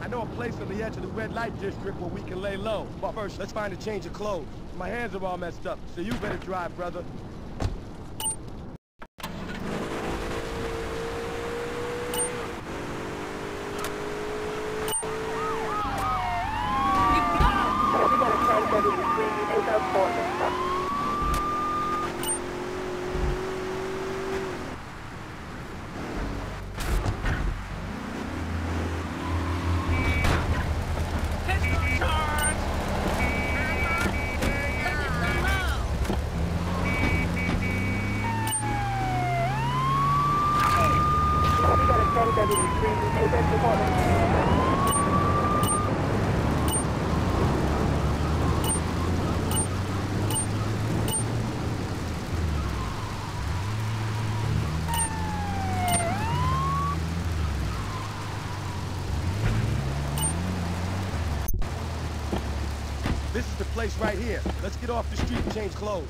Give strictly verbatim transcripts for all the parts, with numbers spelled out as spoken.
know a place on the edge of the red light district where we can lay low. But first, let's find a change of clothes. My hands are all messed up, so you better drive, brother. This is the place right here. Let's get off the street and change clothes.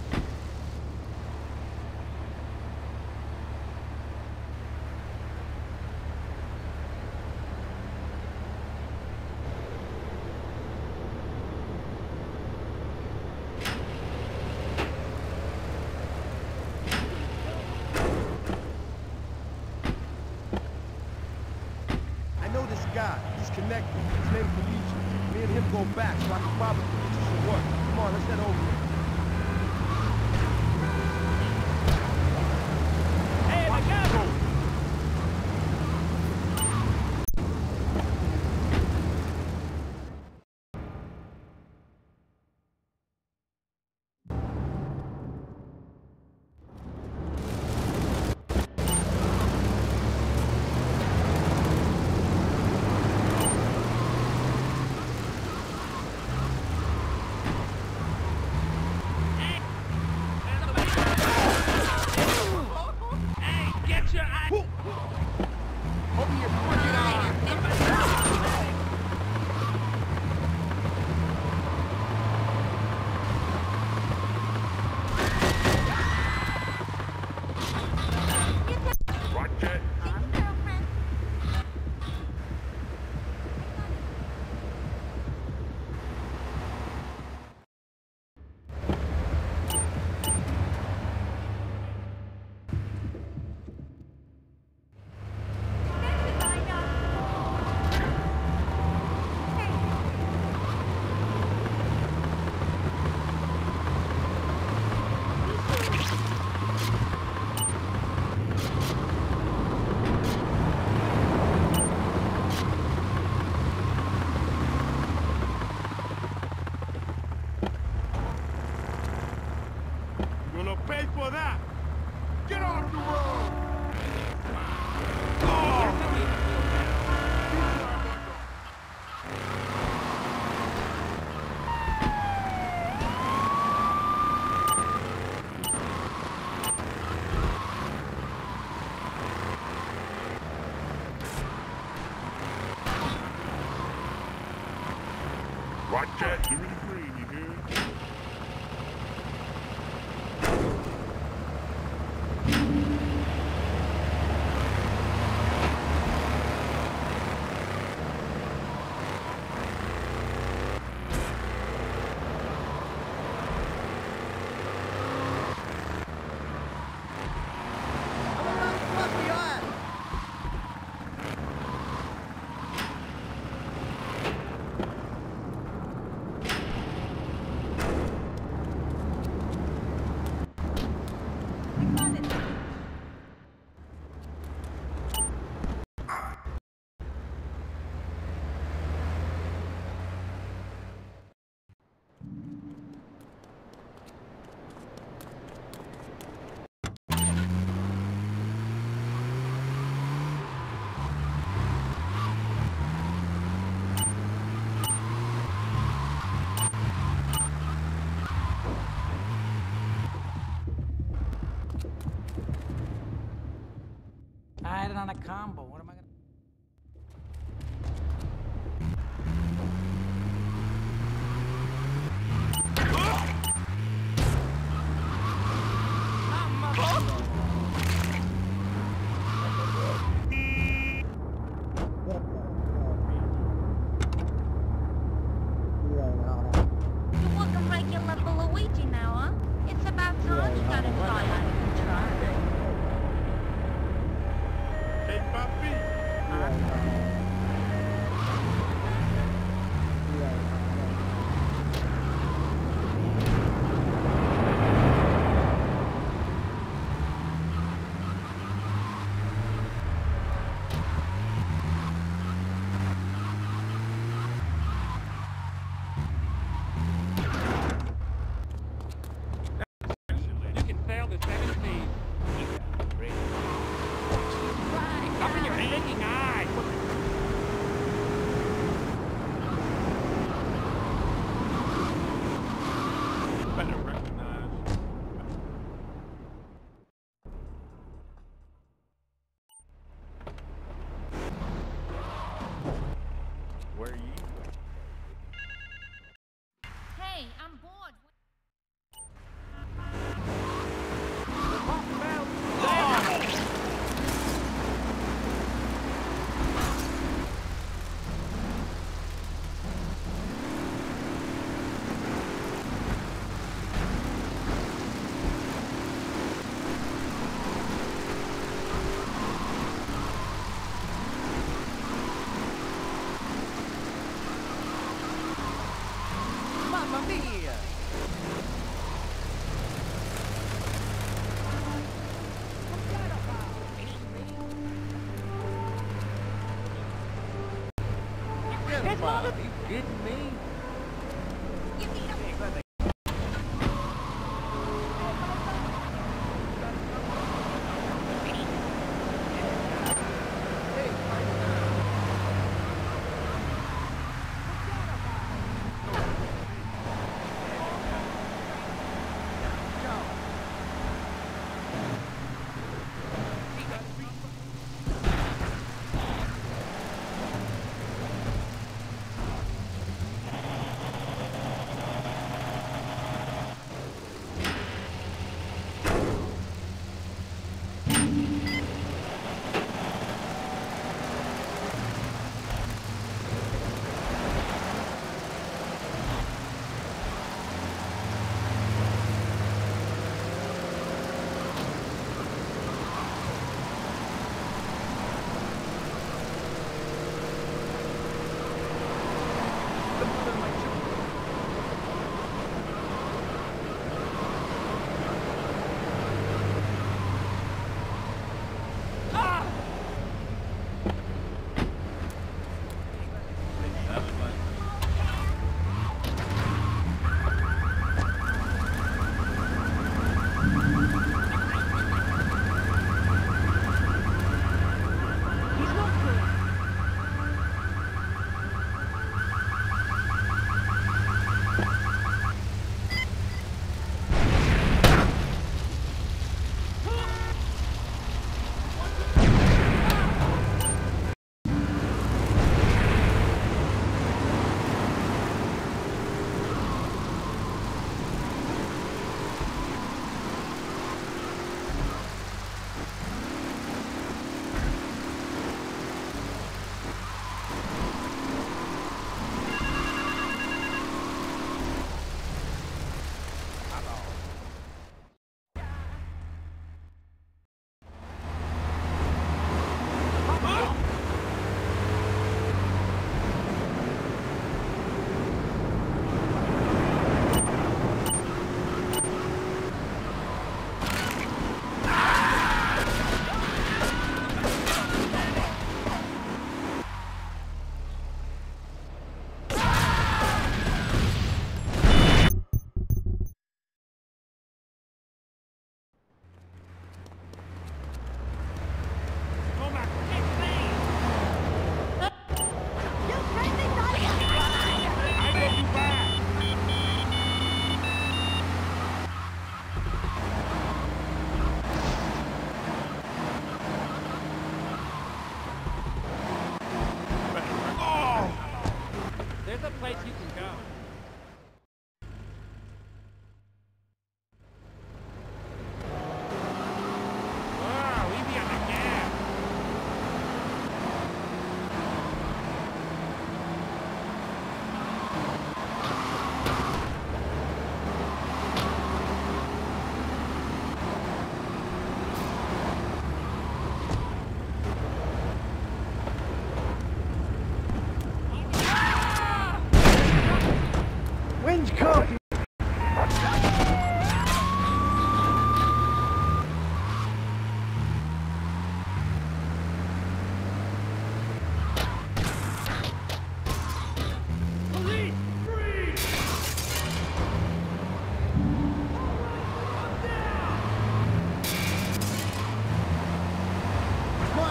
I know this guy. He's connected. His name's Luigi. Me and him go back, so I can probably get you some work. Come on, let's head over here. Hey, I got him! Pay for that! Get off the road! Watch it! Give me the green, you hear? I had it on a combo. What am I gonna... got a fly out of control. Hey, papi. You can fail the seven speed. Up in your freaking eye! Better recognize. Where are you? Hey, I'm bored. Mamma mia! Forget about it. Are you kidding me?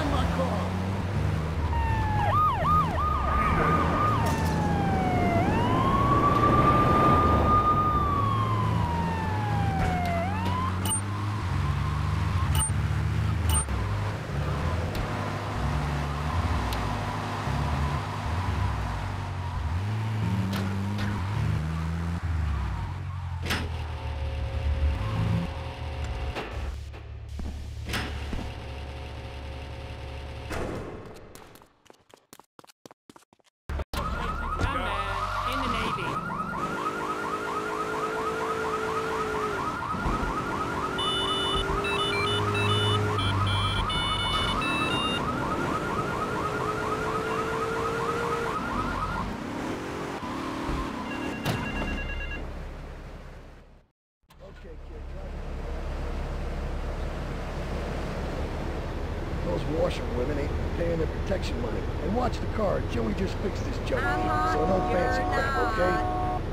Those washerwomen ain't paying their protection money. And watch the car. Joey just fixed this junk. Uh-huh, So no you're fancy crap, not. okay?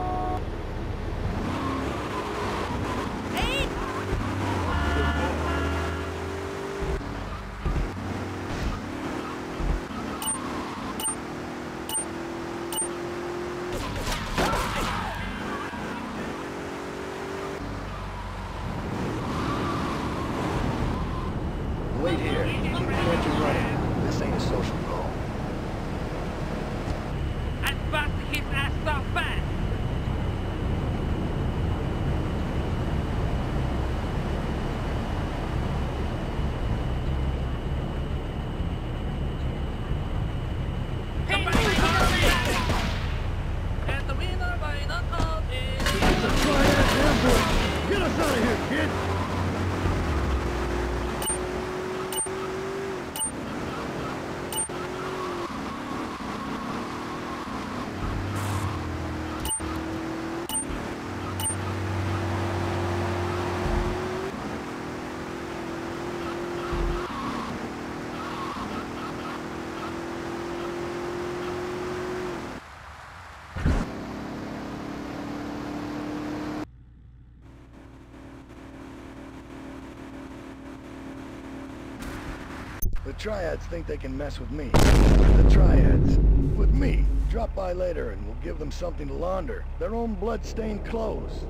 Wait here. Keep the engine running. This ain't a social call. I'm about to hit that stop fast. And the winner by knockout is... It's a Triad ambush! Get us out of here, kid! The Triads think they can mess with me. The Triads. With me. Drop by later and we'll give them something to launder. Their own blood-stained clothes.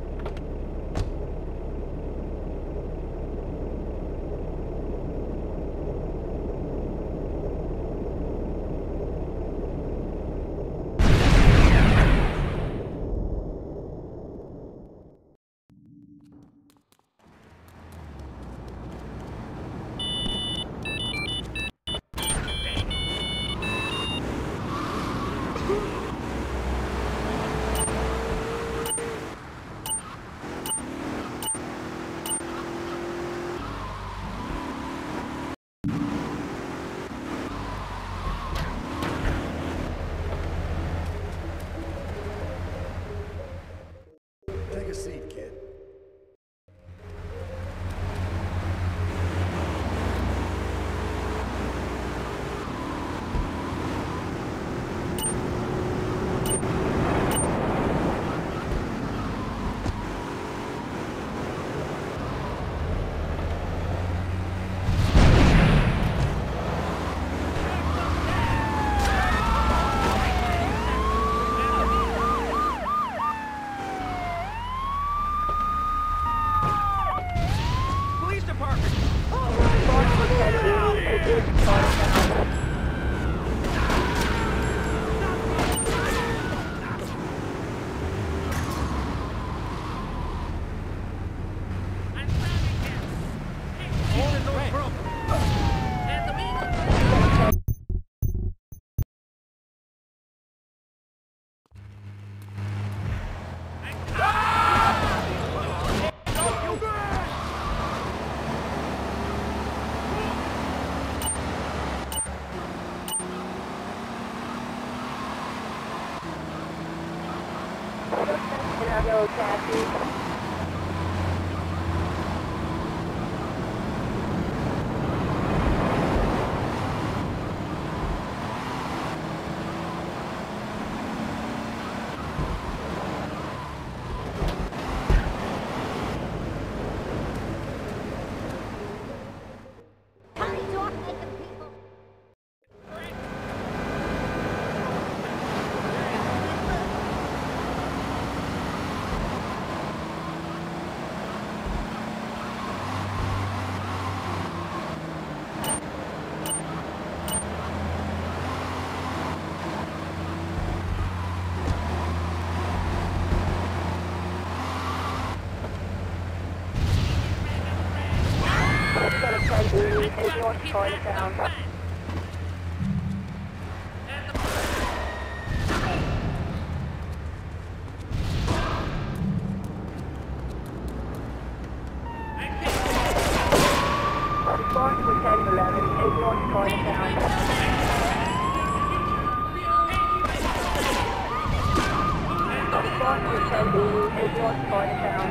Take a seat, kid. Police department! I'm standing here. Hey, no problem. And the winner... How do you talk like the people? head north Chinatown. Response to ten eleven, head north Chinatown. Response to ten eighty, head north Chinatown.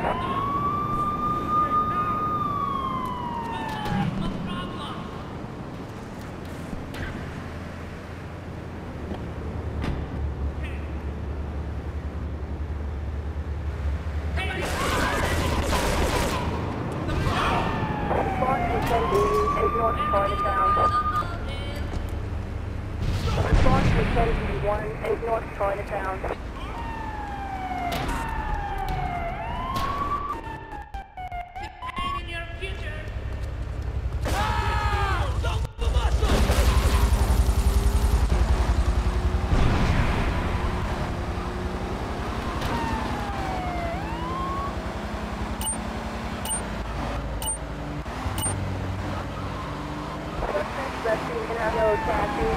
North Chinatown. Response to ten one, head north Chinatown. In your future. Hello, taxi.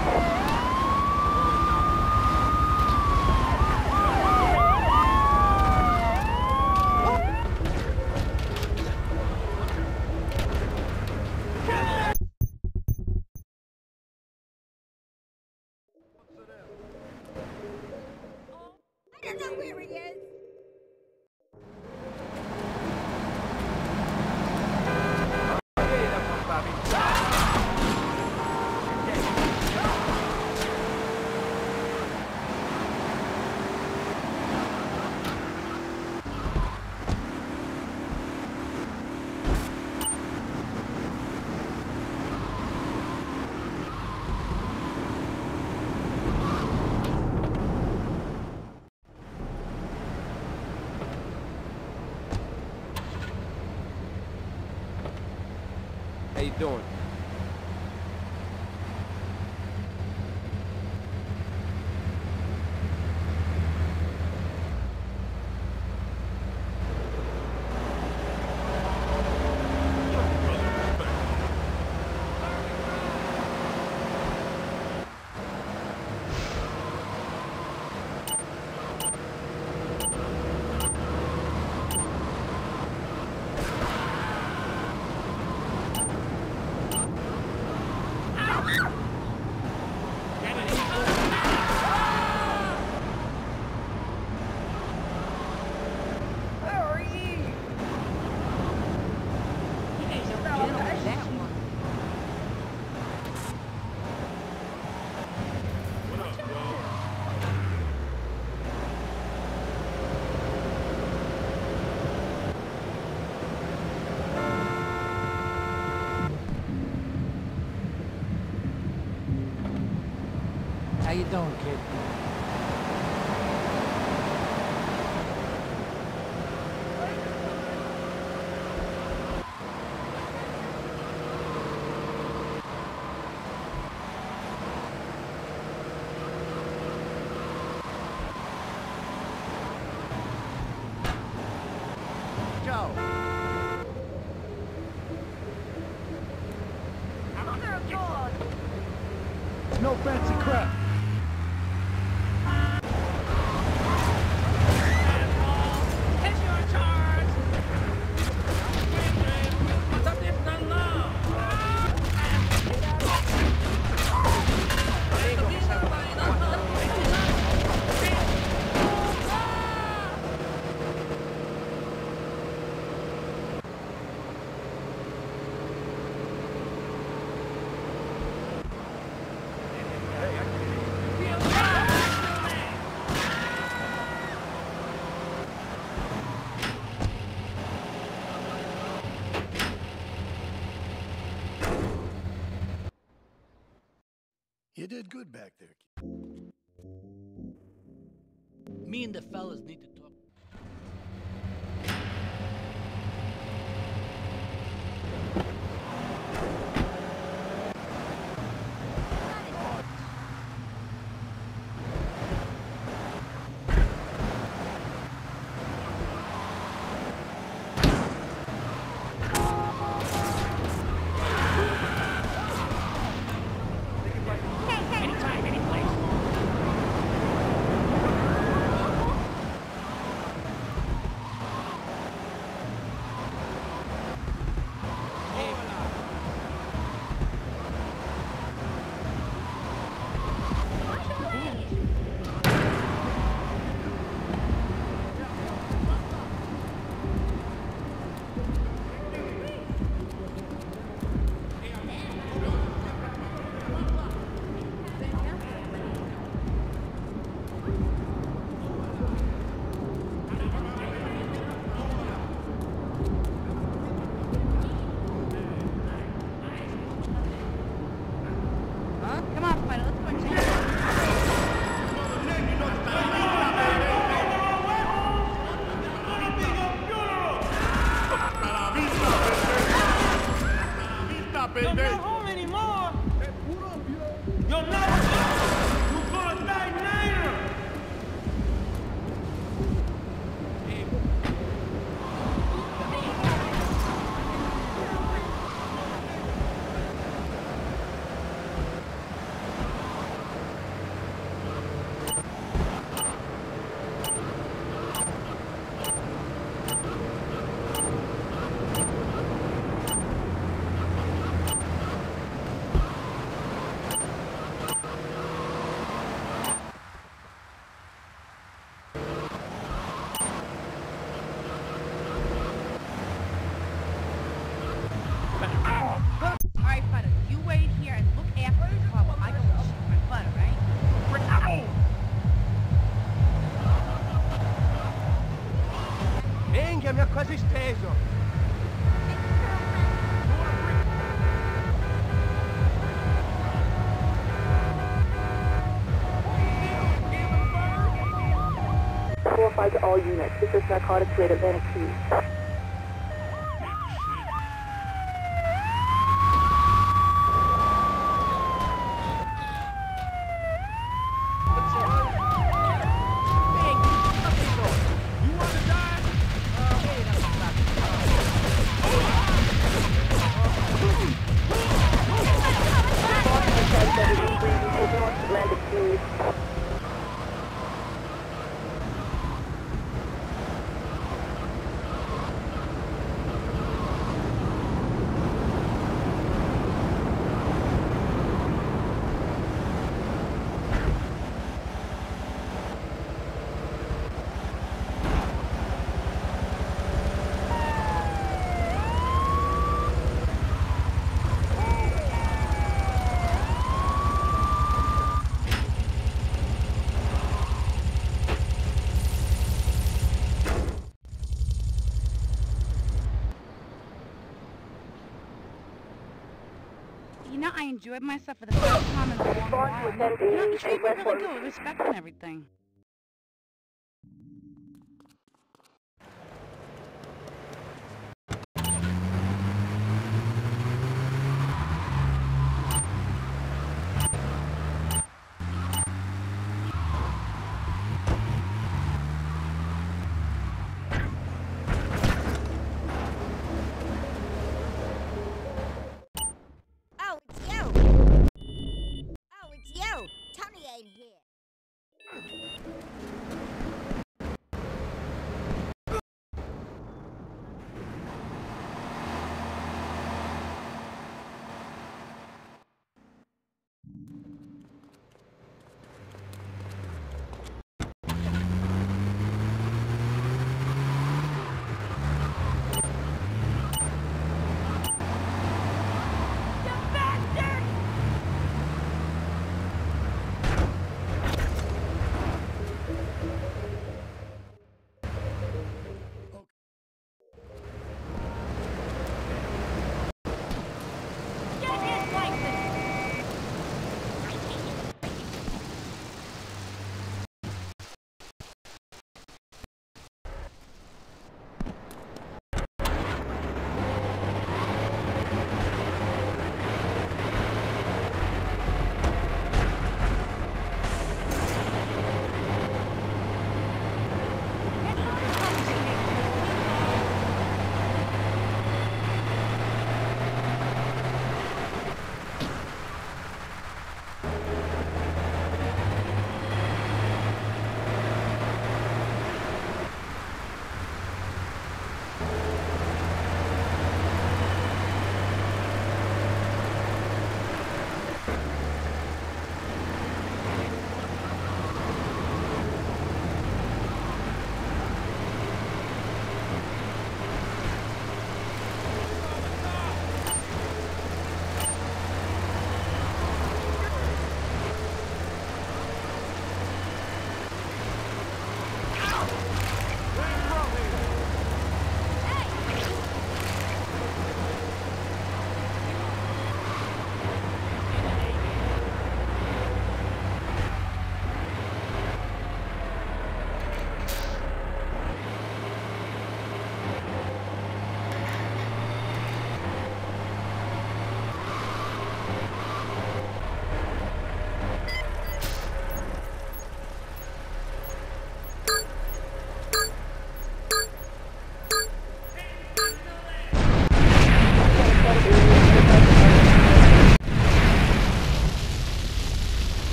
I don't know where he is. How you doing? How you doing, kid? Joe. No fancy crap. It's your charge. What's up, this done now? You did good back there. Me and the fellas need to talk. You're baby. not home anymore. You're not home. You're gonna die later. Alright, Butter, you wait here and look after the car while I go and shoot my butter, right? Venga, mi ha quasi steso. four five to all units. This is narcotics rate of Atlantic Keys. Atlantic Keys. You know, I enjoyed myself for the first time in a long while. You know, you treat me really good with respect and everything. Oh, it's you! Oh, it's you! Tony ain't here.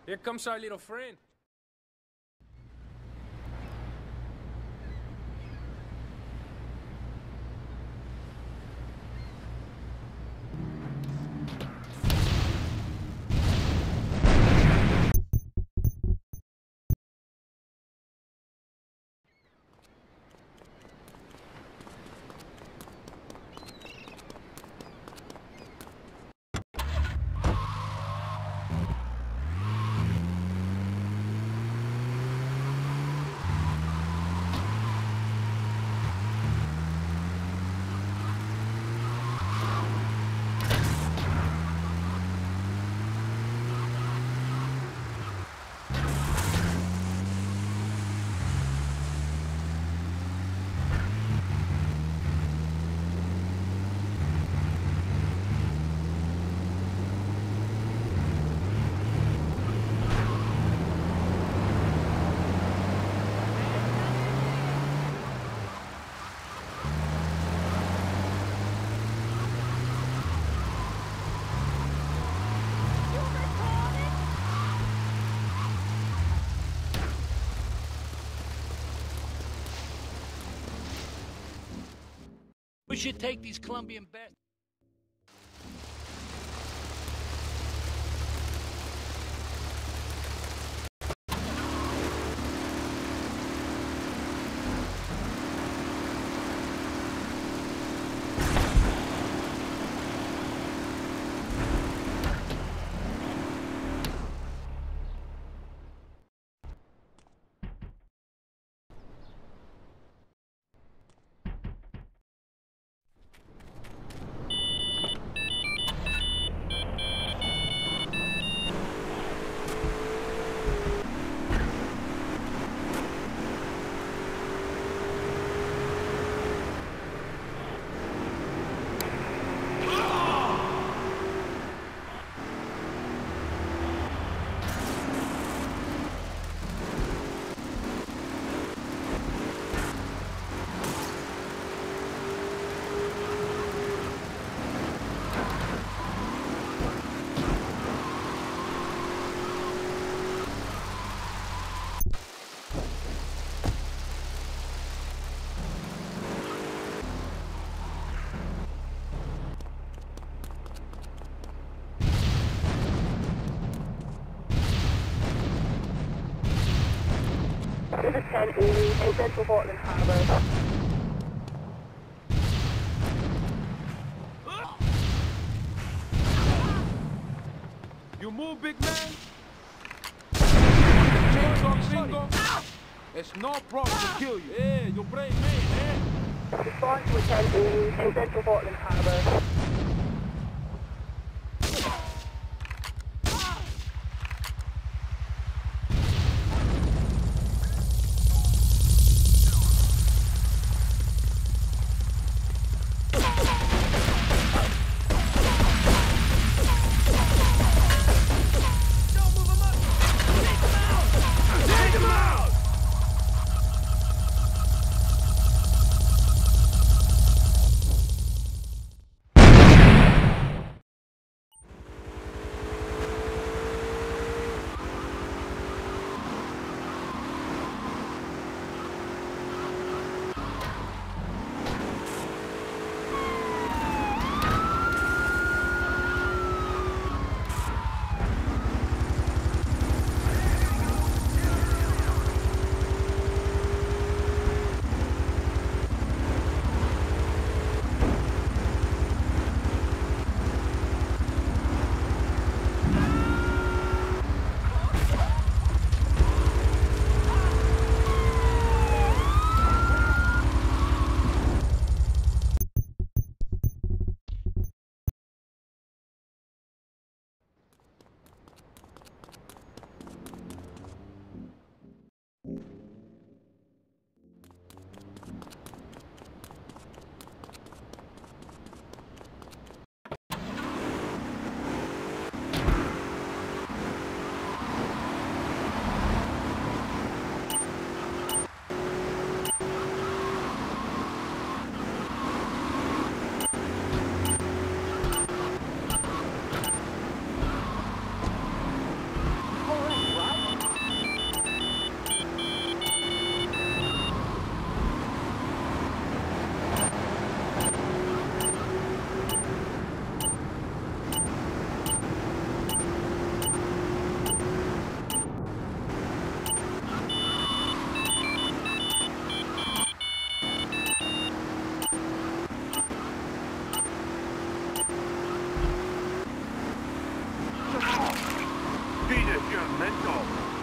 Here comes our little friend. We should take these Colombian bastards. This is ten eighty in Central Portland Harbor. You move, big man. Chainsaw Bingo. It's no problem to kill you. Yeah, you brave man, man. Respond to a ten eighty in Central Portland Harbor. mental.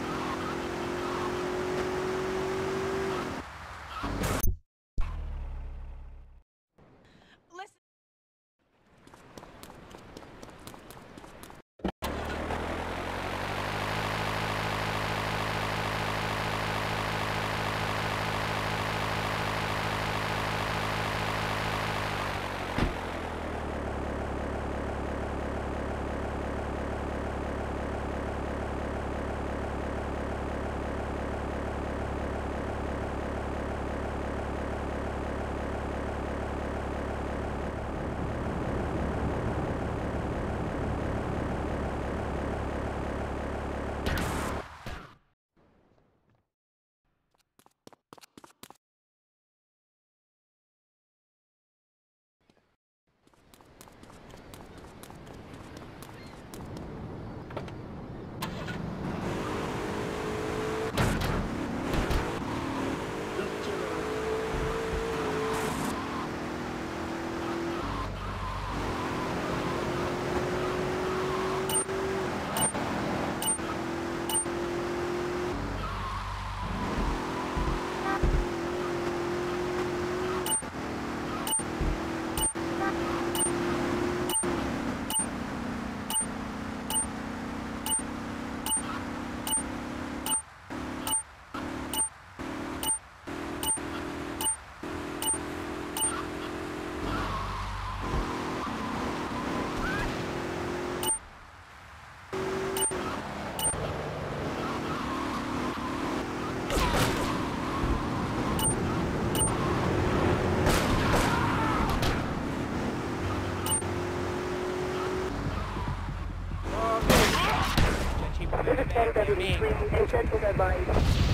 Essential advice.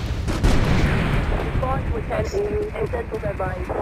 Respond to attend essential advice.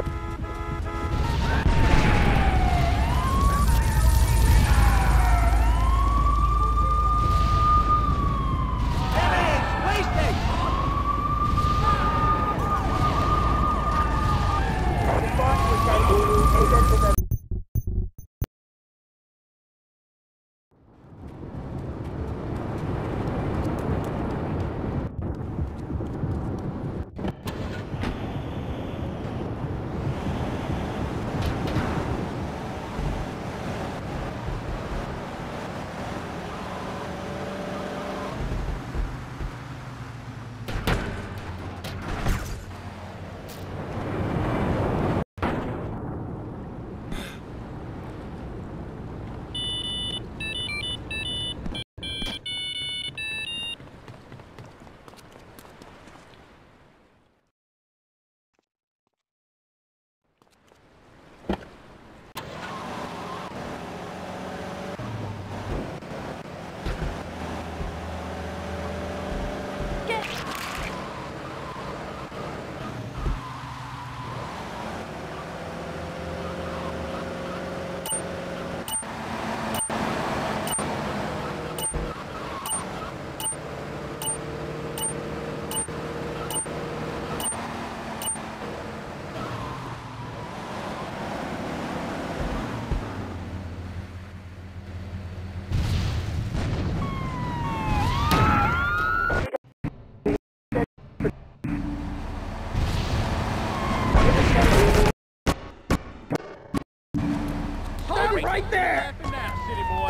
Right there! Now, city boy.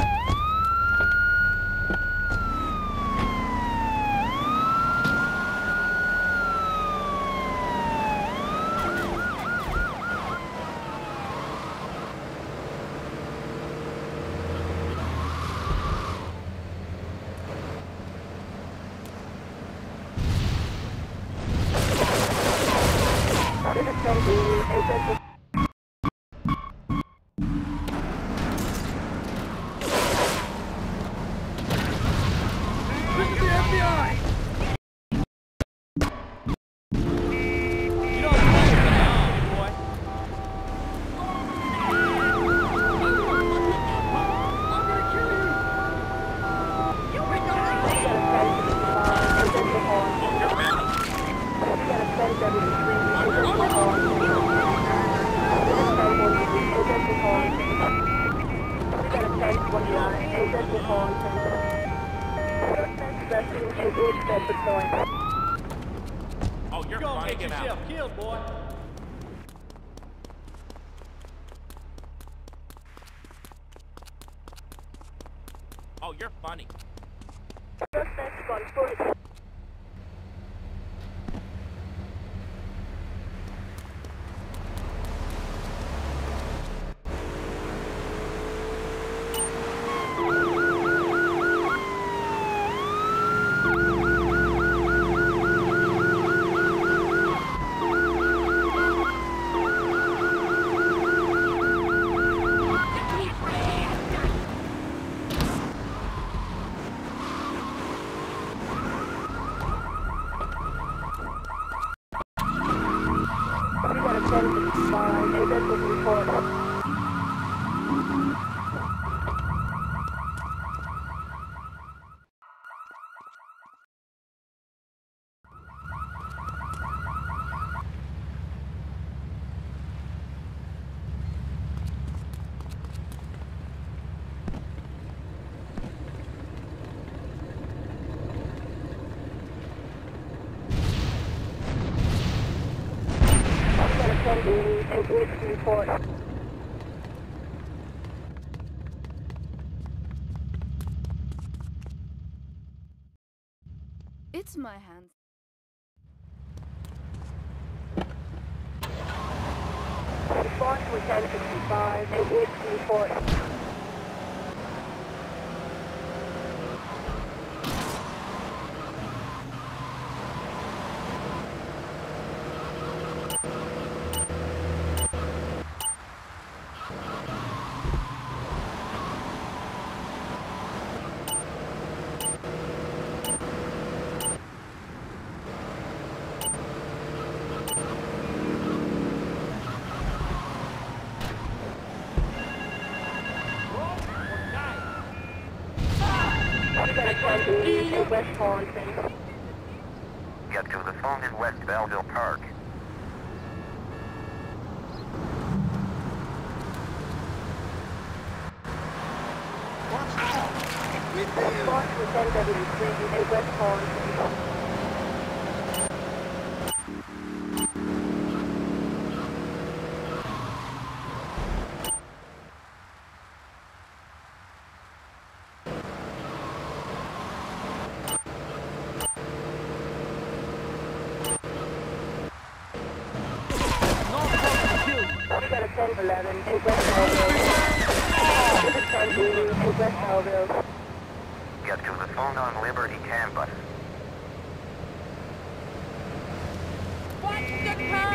Suspect in East Bedford Point. Oh, you're Go funny. get yourself killed, boy. Oh, you're funny. Suspect's on foot. It's my hands. Response to ten sixty-five and eight twenty-four. West Taunton. Get to the phone in West Belleville Park. Response to ten seventy-three in West Taunton. ten eleven in West Belleville. ten eighty in West Belleville. Get to the phone on Liberty campus. Watch the car!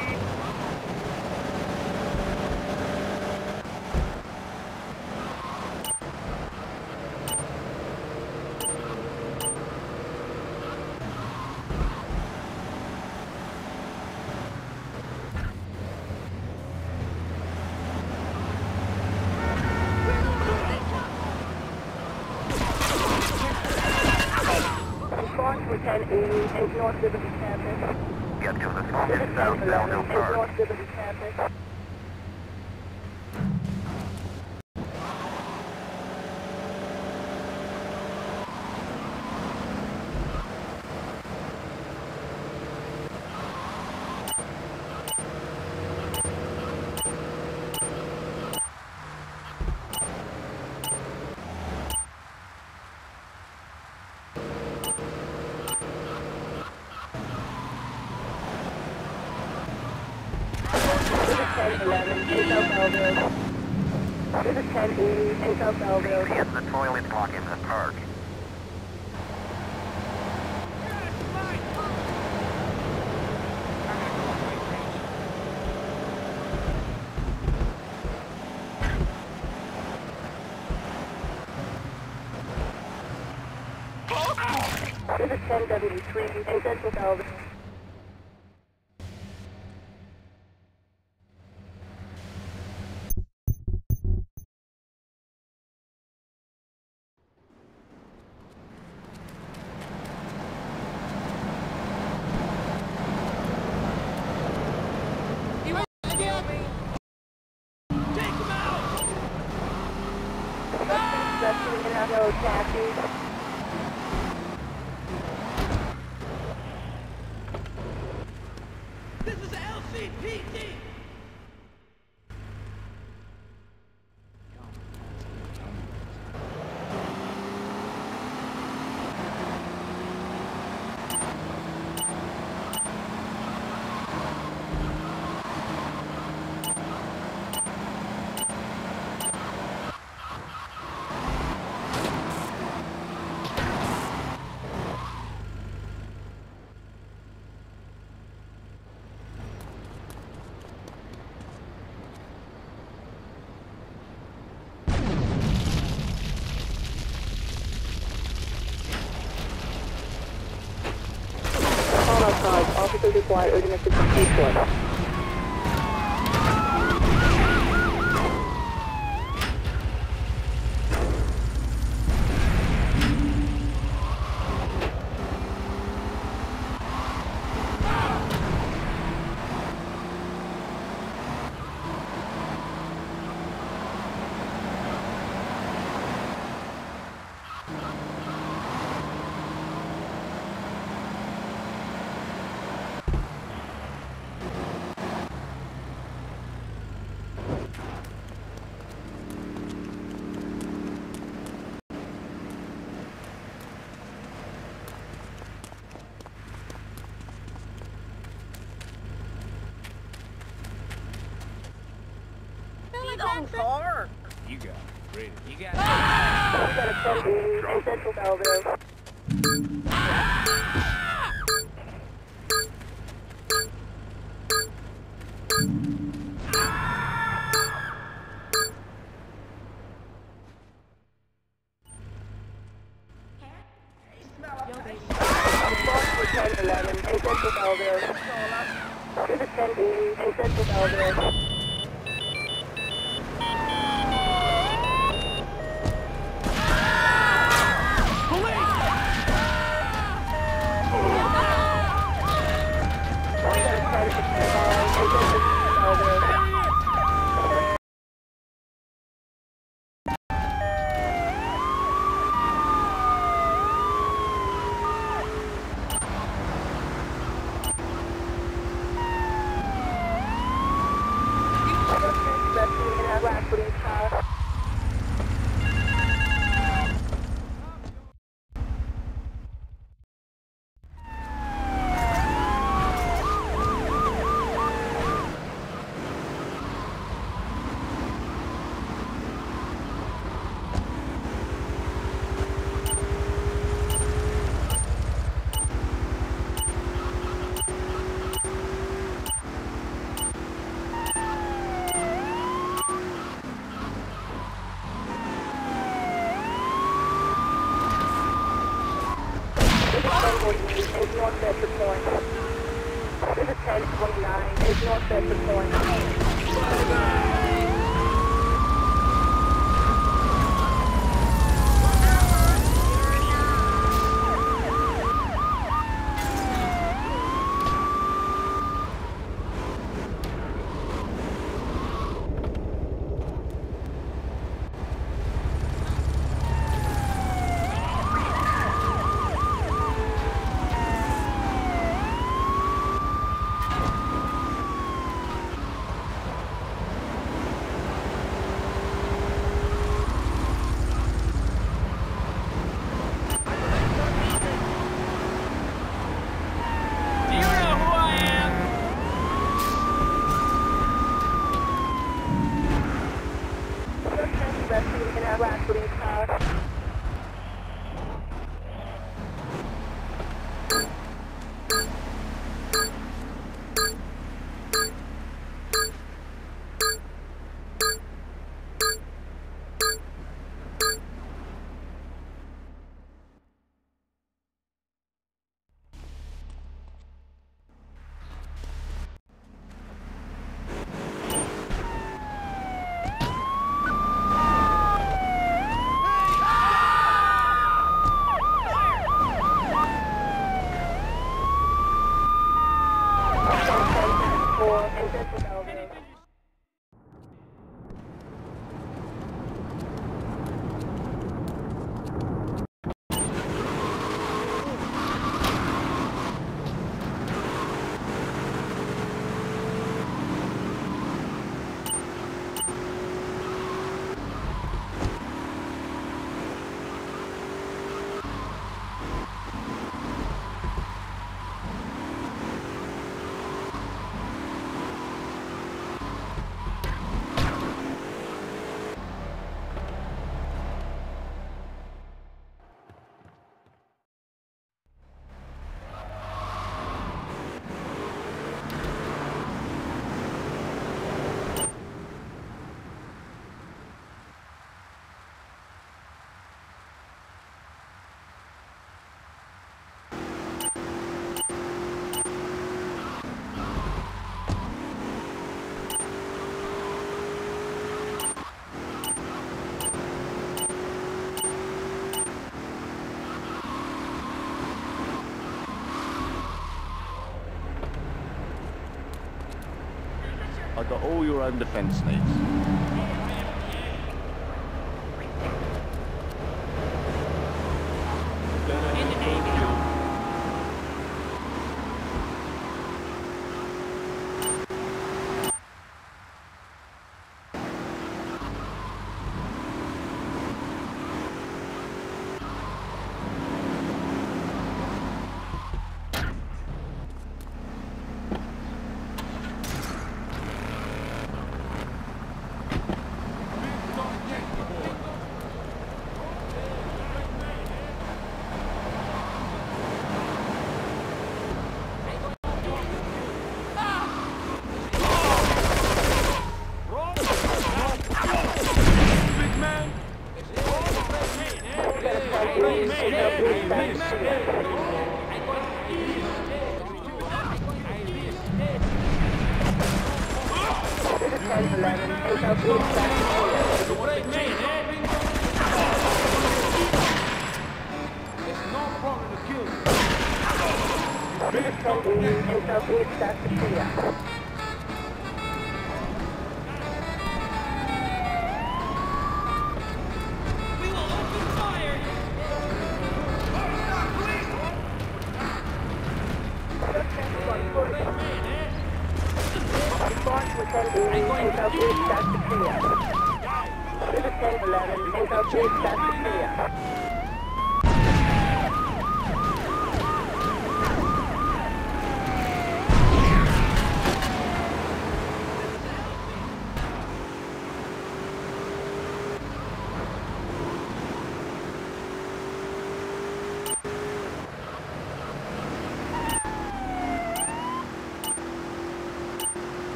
ten eighty in North Liberty campus. Get to the phone in South Belleville in Park. North Liberty campus. ten eleven in South Belleville. This is ten eighty in South Belleville. Hit the toilet block in the park. This is ten seventy-three in Central Belleville. Officers require urgent assistance to Eastwood. Car. You got it. Ready. You got it. We got a ten in Central Belleville. ten eleven in Central Belleville. There's a ten in Central Belleville. Is North Bedford Point. This is ten twenty-nine. Is North Bedford Point. got all your own defense needs.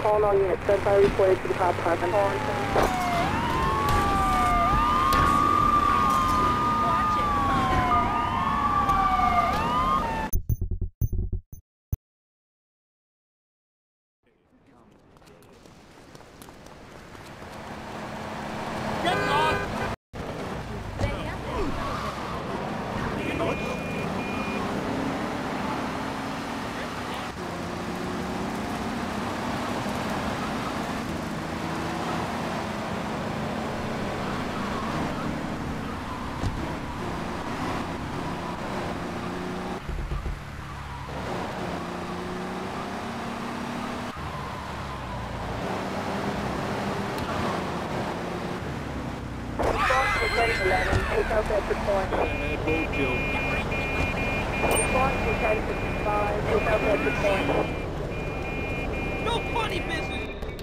Calling all units. Gunfire reported to the cop car. I'm calling. eleven, take out that point. Response to ten fifty-five, take out that point. No funny business!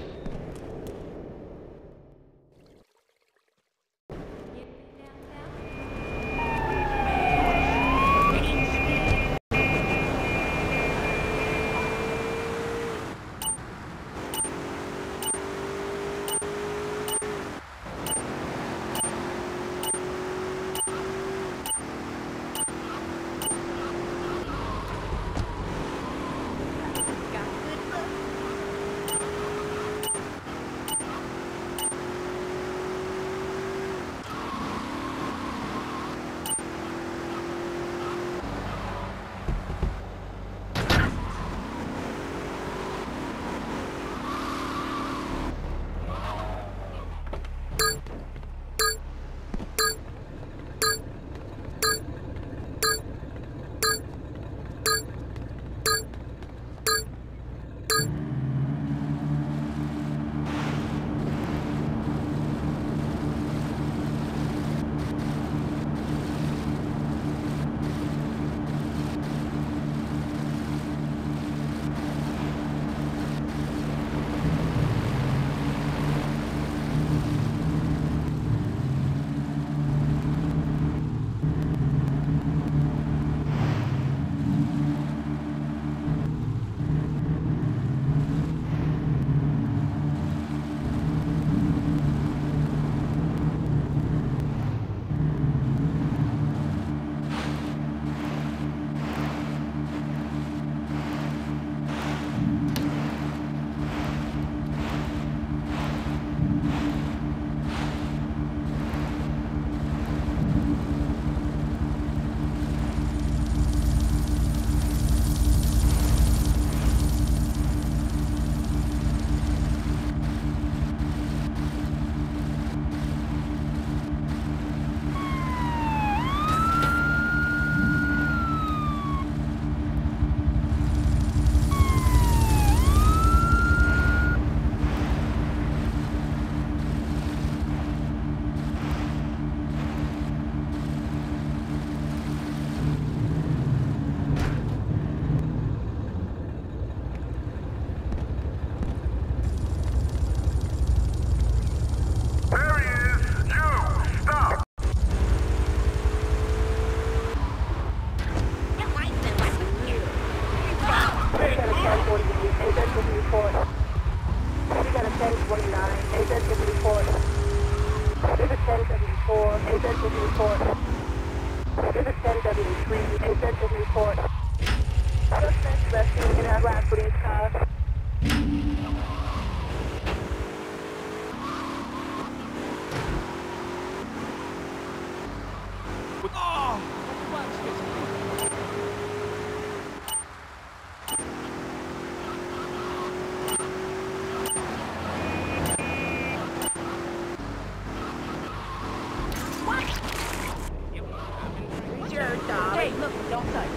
Hey, look, don't touch.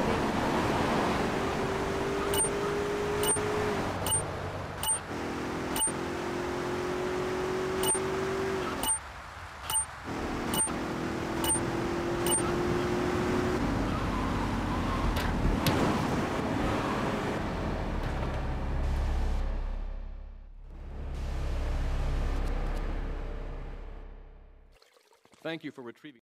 Thank you for retrieving.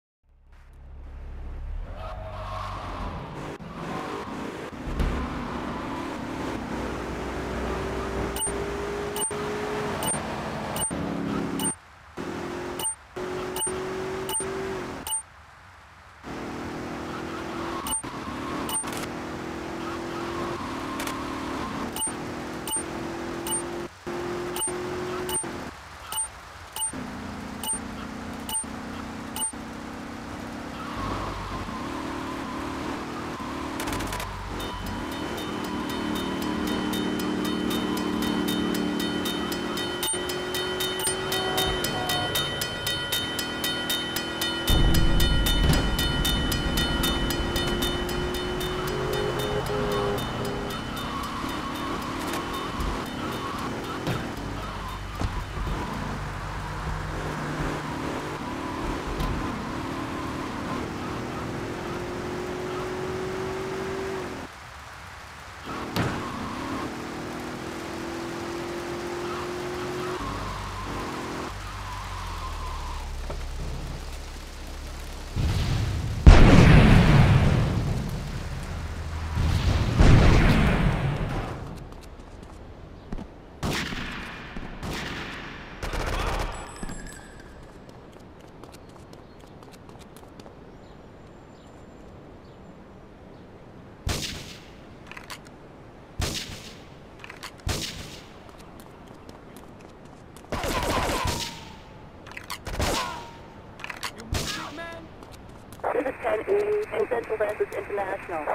This is ten eighty and Central Dancers International.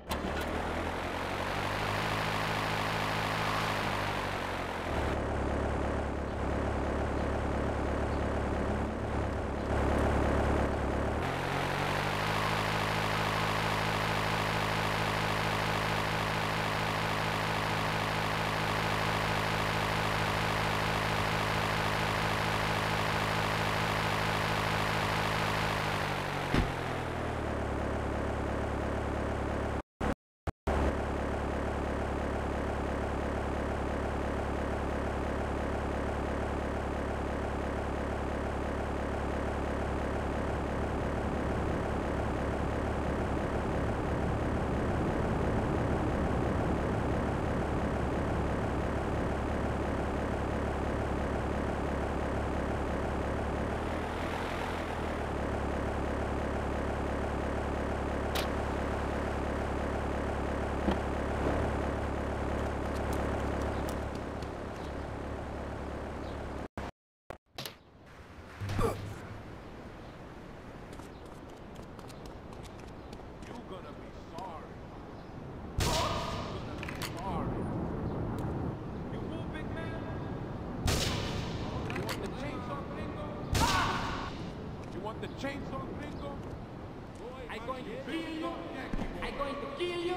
The chainsaw gringo? I'm going to kill you. I'm going to kill you.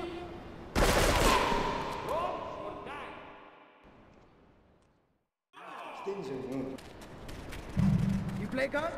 Roll or die. You play God?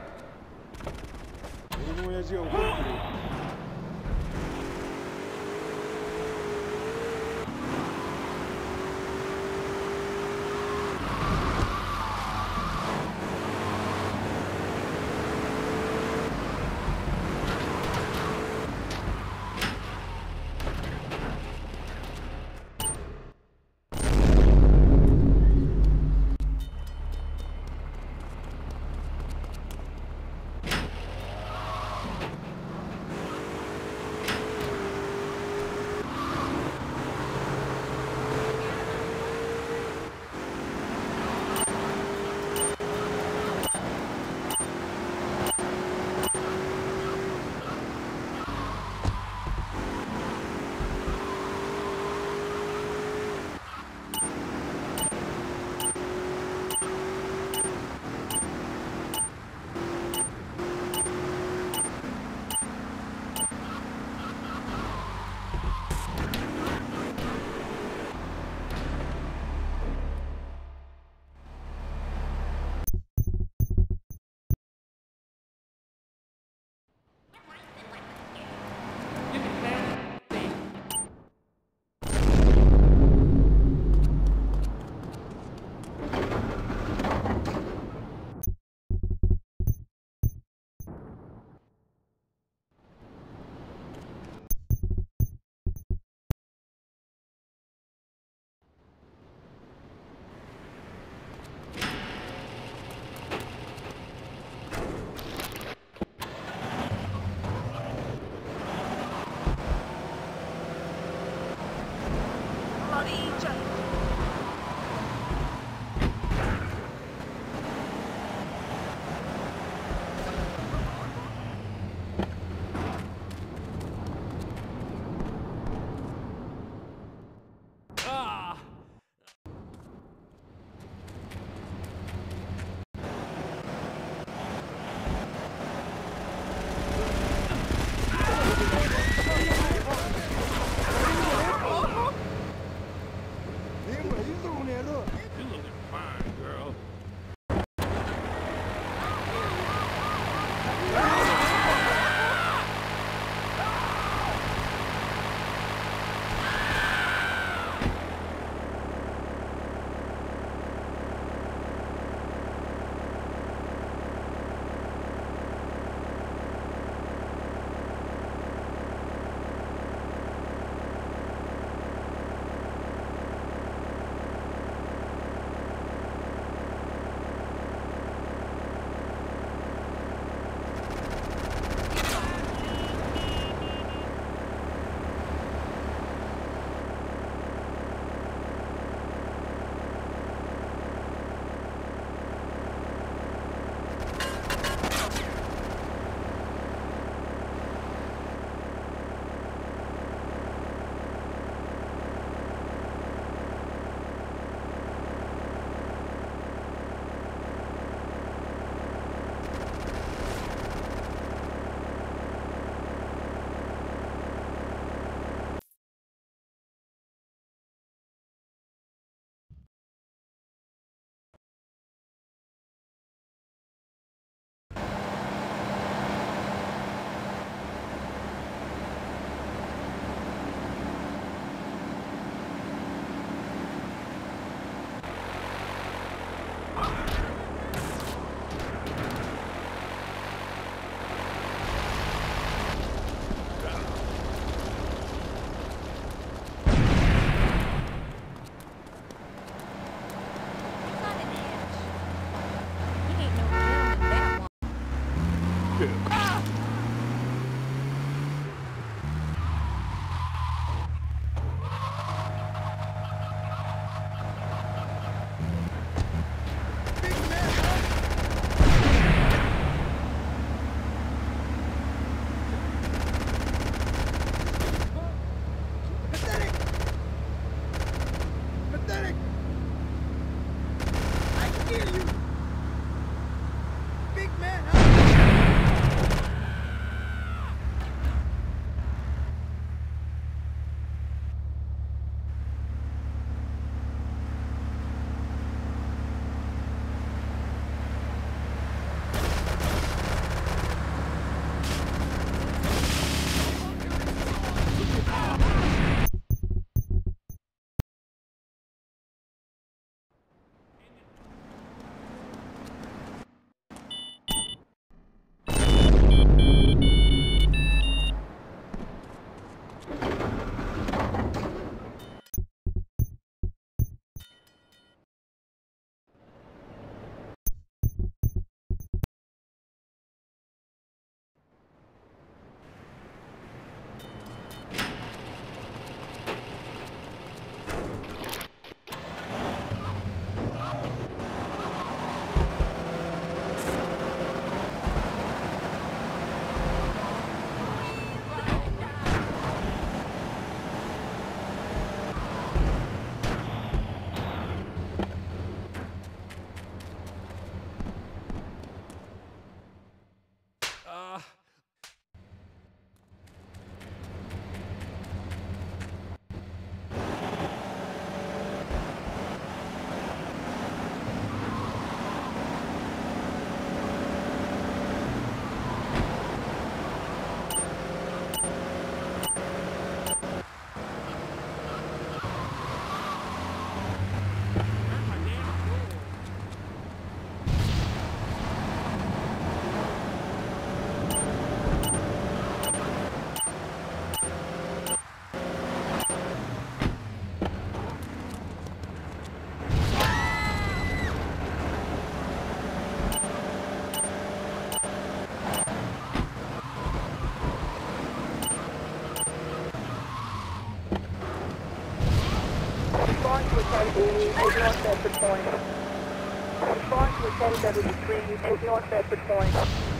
eighty is North Bedford Point. Response to ten seventy-three is North Bedford Point.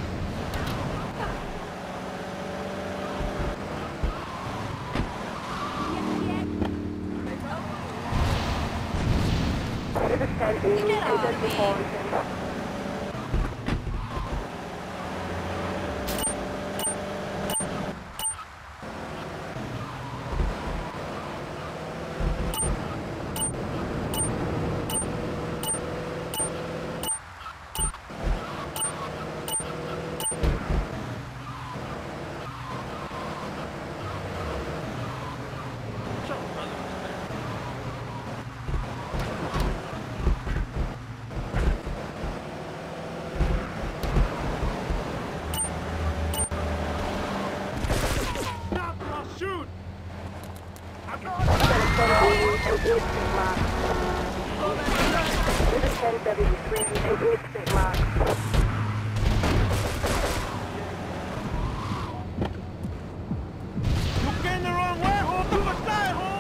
This is ten eighty is Bedford Point. ten seventy-three is East Mark. You came the wrong way, home. You must die, home.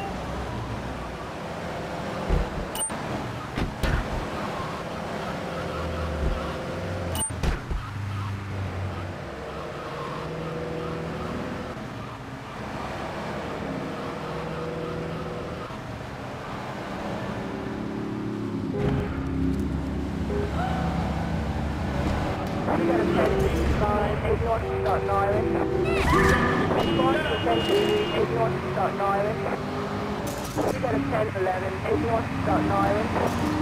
We got a ten eighty-five is North to Staten Island. Response to ten eighty is North to Staten Island. We got a ten eleven is North to Staten Island.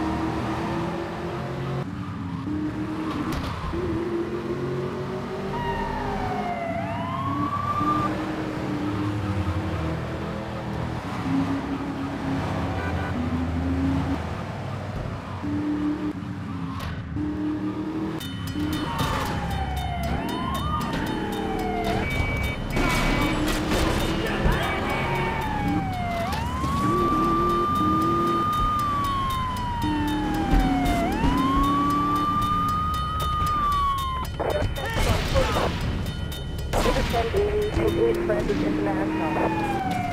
ten eighty is East Francis International.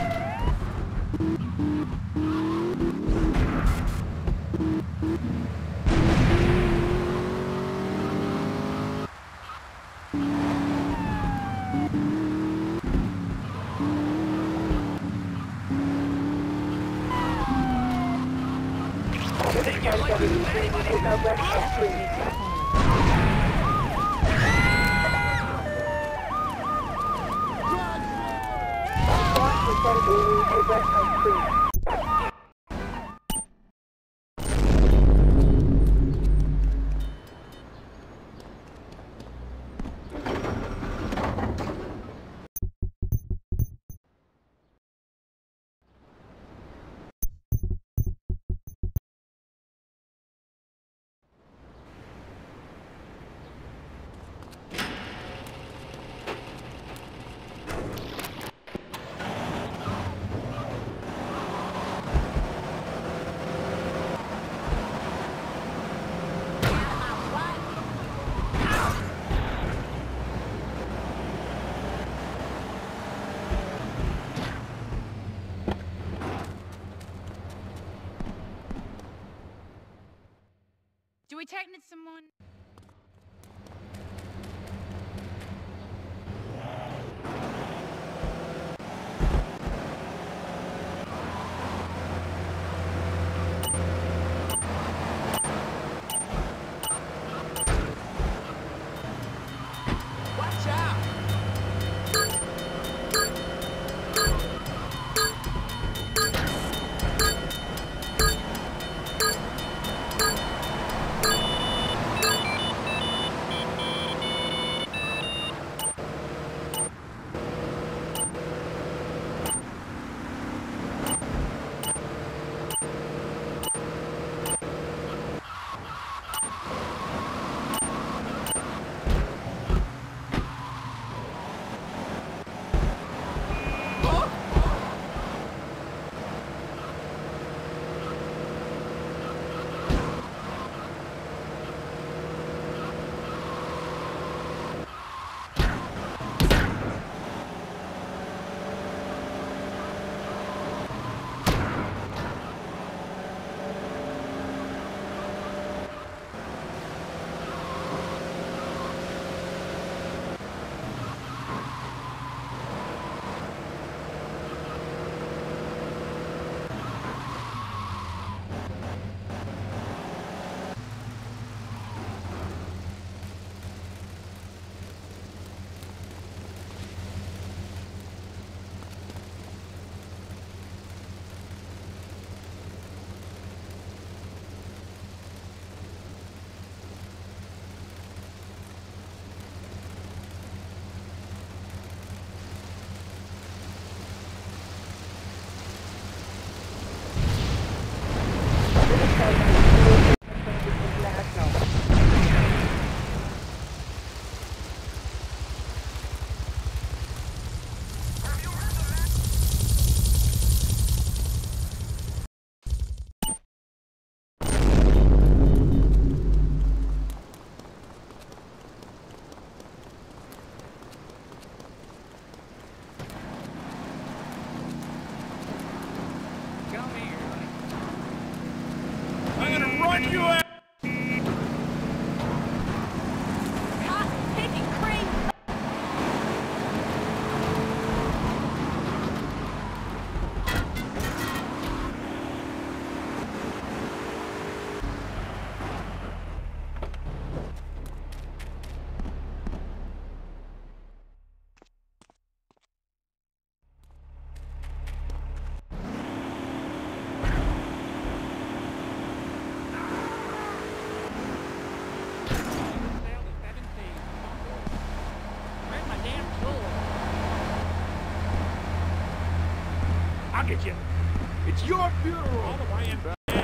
This is ten seventy-three is Northwest Street. ten eighty is West High Street. Do we technically someone? Watch out! I'll get you. It's your funeral. All the way in.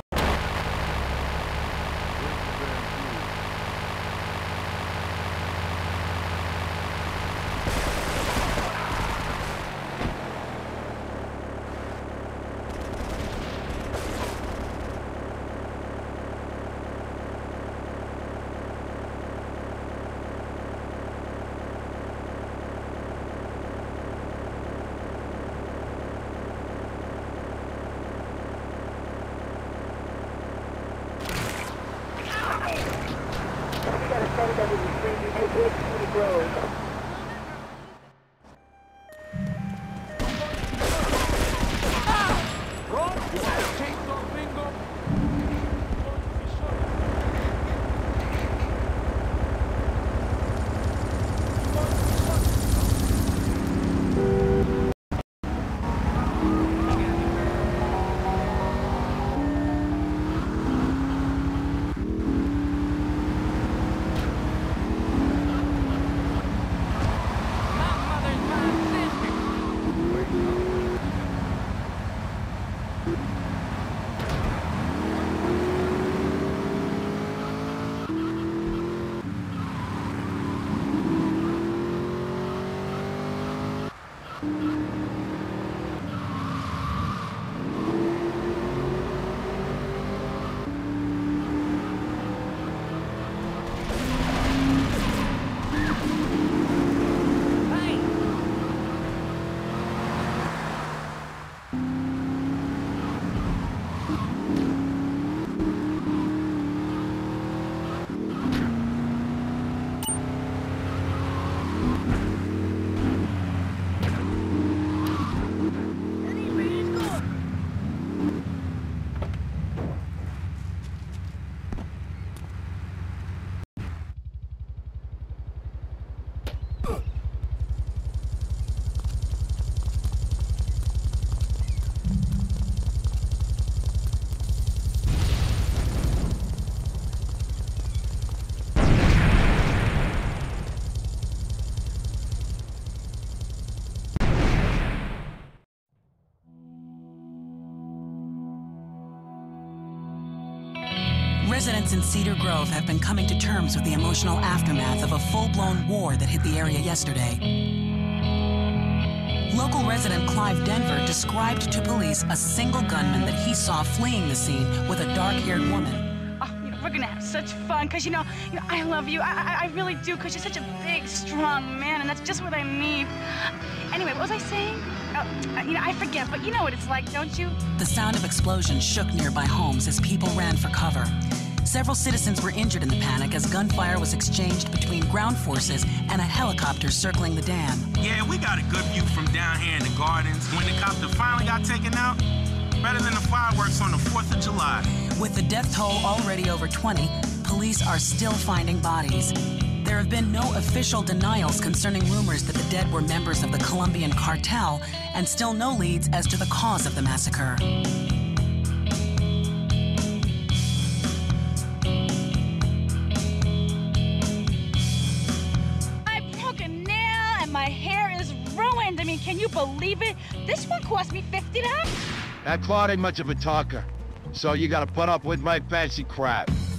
Residents in Cedar Grove have been coming to terms with the emotional aftermath of a full-blown war that hit the area yesterday. Local resident Clive Denver described to police a single gunman that he saw fleeing the scene with a dark-haired woman. Oh, you know, we're gonna have such fun, because, you know, you know, I love you. I, I, I really do, because you're such a big, strong man, and that's just what I need. Anyway, what was I saying? Oh, you know, I forget, but you know what it's like, don't you? The sound of explosions shook nearby homes as people ran for cover. Several citizens were injured in the panic as gunfire was exchanged between ground forces and a helicopter circling the dam. Yeah, we got a good view from down here in the gardens. When the copter finally got taken out, better than the fireworks on the fourth of July. With the death toll already over twenty, police are still finding bodies. There have been no official denials concerning rumors that the dead were members of the Colombian cartel, and still no leads as to the cause of the massacre. My hair is ruined. I mean, can you believe it? This one cost me fifty dollars. That Claude ain't much of a talker, so you gotta put up with my fancy crap.